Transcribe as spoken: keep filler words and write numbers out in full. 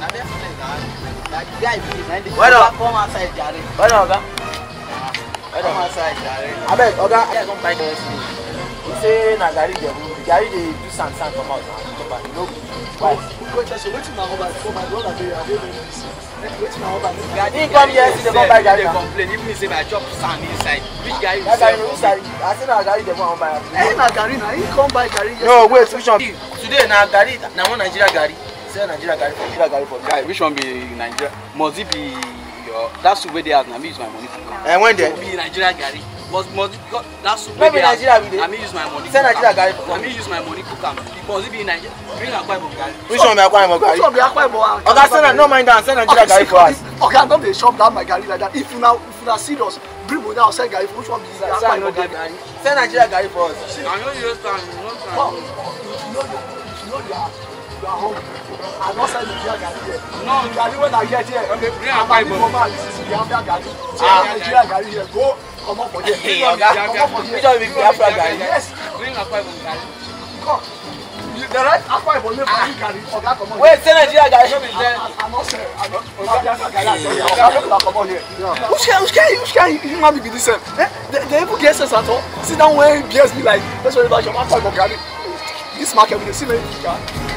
Why not? Come outside, Jerry. Why not, Oga? Come outside, Jerry. I bet, Oga, I don't buy the yesterday. He say, na Gary dey move. Gary dey do sand sand come out. No, why? Because that's what you know about. So my brother dey dey very busy. Wetin na about? Gary come here, see the come buy Gary. They complain. Even say I chop sand inside. Which Gary? That Gary no inside. I say na Gary dey come buy. Eh, na Gary na he come buy Gary. No, wait, which one? Today na Gary, na one Nigeria Gary. Say Nigeria Gary, Nigeria Gary for guy. Which one be Nigeria? Must it be your that soup where they have? Na me use my money. And when they be Nigeria Gary. Must must that soup where they have? Na me use my money. Say Nigeria Gary. Na me use my money cook am. Must it be Nigeria? Bring Akwa Ibom Gary. Which one be Akwa Ibom Gary? Which one be Akwa Ibom? Oga say no mind that. Say Nigeria Gary for us. Okay, don't dey shop that my Gary like that. If you now if you now serious, bring money outside Gary. Which one be Akwa Ibom Gary? Say Nigeria Gary for us. I know you understand. You know you know you are you are hungry. I don't sell Nigeria Gary here. No, Gary when I get here. Okay, bring Akwa Ibom. This is Biafra Gary. Ah, Nigeria Gary here. Go come up for here. Hey, Oga. Which one be Biafra Gary? Yes. Bring Akwa Ibom Gary. Come. The right Akwa Ibom for you Gary. Oga come on. Wait, say Nigeria Gary. I'm not saying. I'm not. Biafra Gary. Oga come on here. Which can which can which can human be this same? Eh? They even get sense at all. Sit down when B S be like. Let's worry about your Akwa Ibom Gary. This market we dey see many people.